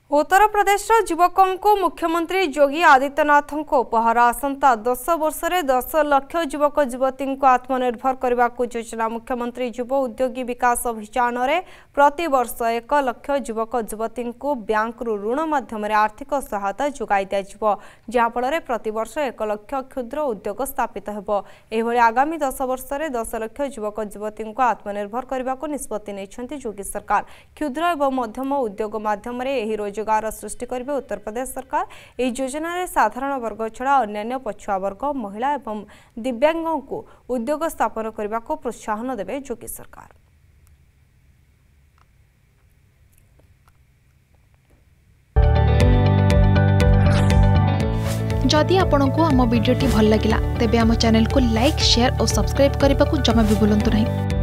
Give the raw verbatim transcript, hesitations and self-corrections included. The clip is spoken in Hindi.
उत्तर प्रदेश युवकों को मुख्यमंत्री योगी आदित्यनाथ उपहार आसंता दस वर्ष में दस लाख युवक युवती को आत्मनिर्भर करने को योजना। मुख्यमंत्री युव उद्योगी विकास अभियान में प्रति वर्ष एक लाख युवक युवती को बैंक ऋण माध्यम आर्थिक सहायता जोगाई दिया, जहाँफल प्रति वर्ष एक लाख क्षुद्र उद्योग स्थापित हो। आगामी दस वर्ष में दस लाख युवक युवती को आत्मनिर्भर करने को निष्पत्ति नहीं योगी सरकार। क्षुद्र और मध्यम उद्योग माध्यम रोजगार सृष्टि करेंगे उत्तर प्रदेश सरकार। यह योजना रे साधारण वर्ग छड़ा अन्य पछुआ वर्ग, महिला एवं दिव्यांगों को उद्योग स्थापन करने को प्रोत्साहन देवे योगी सरकार। जदि आपंक आम भिडी भल लगा तेब आम चैनल को लाइक, शेयर और सब्सक्राइब करने को जमा भी भूलु नहीं।